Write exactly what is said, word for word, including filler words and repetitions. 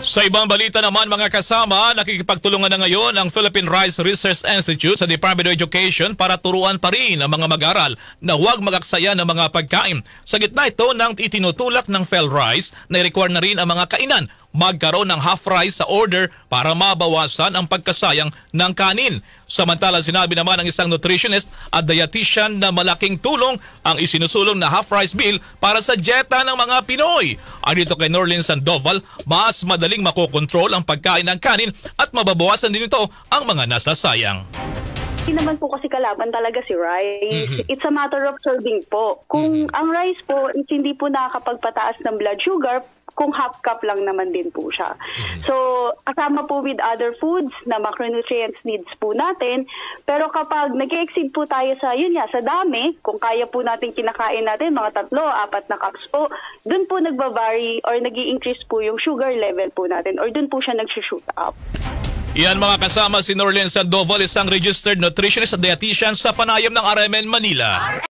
Sa ibang balita naman mga kasama, nakikipagtulungan na ngayon ang Philippine Rice Research Institute sa Department of Education para turuan pa rin ang mga mag-aral na huwag magaksaya ng mga pagkain. Sa gitna ito ng itinutulak ng PhilRice na i-require na rin ang mga kainan magkaroon ng half rice sa order para mabawasan ang pagkasayang ng kanin. Samantala sinabi naman ng isang nutritionist at dietitian na malaking tulong ang isinusulong na half rice meal para sa dieta ng mga Pinoy. Ay dito kay Norlin Sandoval, mas madaling makokontrol ang pagkain ng kanin at mababawasan din ito ang mga nasasayang. Hindi naman po kasi kalaban talaga si rice. Mm-hmm. It's a matter of serving po. Kung mm-hmm. ang rice po is hindi po nakakapagpataas ng blood sugar, kung half cup lang naman din po siya. Mm-hmm. So, kasama po with other foods na macronutrients needs po natin. Pero kapag nag-exceed po tayo sa, yun nga, sa dami, kung kaya po natin kinakain natin, mga tatlo, apat na cups po, dun po nagbavari or nag-i-increase po yung sugar level po natin or dun po siya nag-shoot up. Yan mga kasama si Norlin Sandoval, isang registered nutritionist at dietitian sa panayam ng R M N Manila.